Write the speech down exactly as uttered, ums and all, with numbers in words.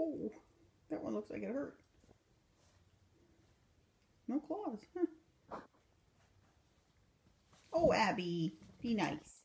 Oh, that one looks like it hurt. No claws. Huh. Oh, Abby, be nice.